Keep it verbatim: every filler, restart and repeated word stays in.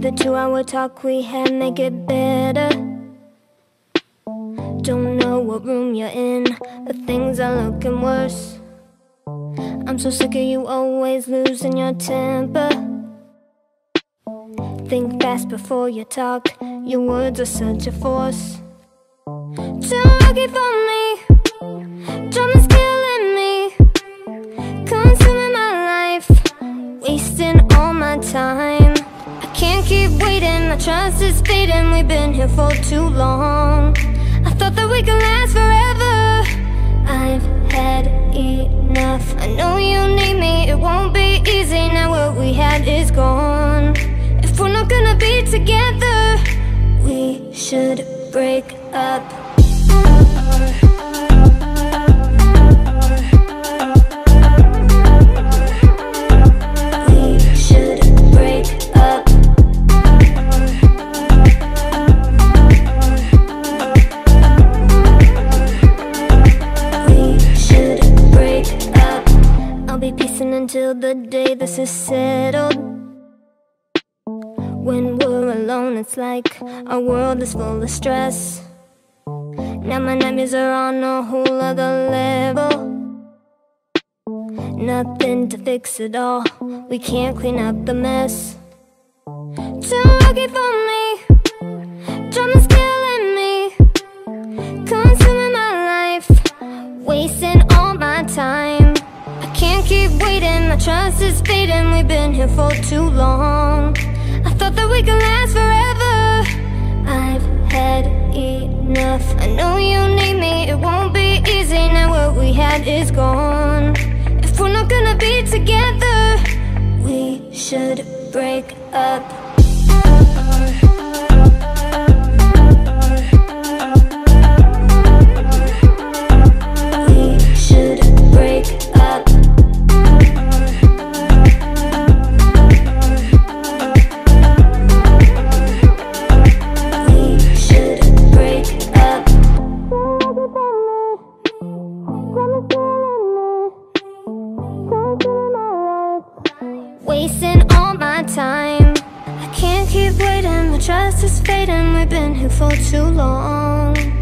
The two-hour talk we had, make it better. Don't know what room you're in, but things are looking worse. I'm so sick of you always losing your temper. Think fast before you talk, your words are such a force. Too lucky for me, drama's killing me, consuming my life, wasting all my time. I can't keep waiting, my trust is fading, we've been here for too long. I thought that we could last forever, I've had enough. I know you need me, it won't be easy, now what we had is gone. If we're not gonna be together, we should break up. We should break up. We should break up. I'll be peacing until the day this is settled. When we're alone, it's like our world is full of stress. Now my nightmares are on a whole other level. Nothing to fix it all, we can't clean up the mess. Too lucky for me, drama's killing me, consuming my life, wasting all my time. I can't keep waiting, my trust is fading, we've been here for too long. I thought that we could last forever, I've had enough. I know you need me, it won't be easy, now what we had is gone. If we're not gonna be together, we should break up. We should break up. Wasting all my time, I can't keep waiting, my trust is fading, we've been here for too long.